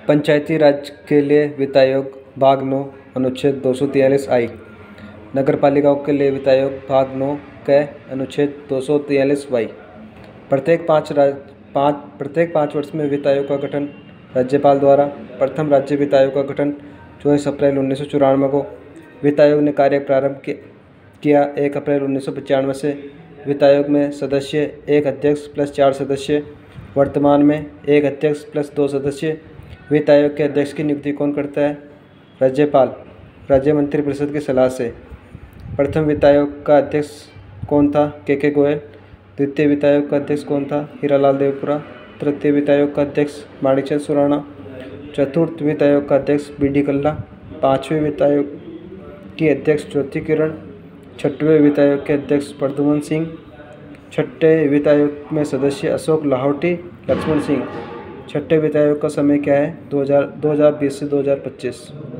पंचायती राज के लिए वित्त आयोग भाग 9 अनुच्छेद 243 आई। नगर पालिकाओं के लिए वित्त आयोग भाग 9 के अनुच्छेद 243 वाई। प्रत्येक पाँच वर्ष में वित्त आयोग का गठन राज्यपाल द्वारा। प्रथम राज्य वित्त आयोग का गठन 24 अप्रैल 1994 को। वित्त आयोग ने कार्य प्रारंभ किया 1 अप्रैल 1995 से। वित्त आयोग में सदस्य 1 अध्यक्ष प्लस 4 सदस्य। वर्तमान में 1 अध्यक्ष प्लस 2 सदस्य। वित्त आयोग के अध्यक्ष की नियुक्ति कौन करता है? राज्यपाल, राज्य मंत्रिपरिषद की सलाह से। प्रथम वित्त आयोग का अध्यक्ष कौन था? के गोयल। द्वितीय वित्त आयोग का अध्यक्ष कौन था? हीरालाल देवपुरा। तृतीय वित्त आयोग का अध्यक्ष माणिकचंद सुराणा। चतुर्थ वित्त आयोग का अध्यक्ष बी.डी. कल्ला। पाँचवें वित्त आयोग की अध्यक्ष ज्योति किरण। छठवें वित्त आयोग के अध्यक्ष प्रद्युमन सिंह। छठे वित्त आयोग में सदस्य अशोक लाहौटी, लक्ष्मण सिंह। छठे वित्त आयोग का समय क्या है? 2020 से 2025।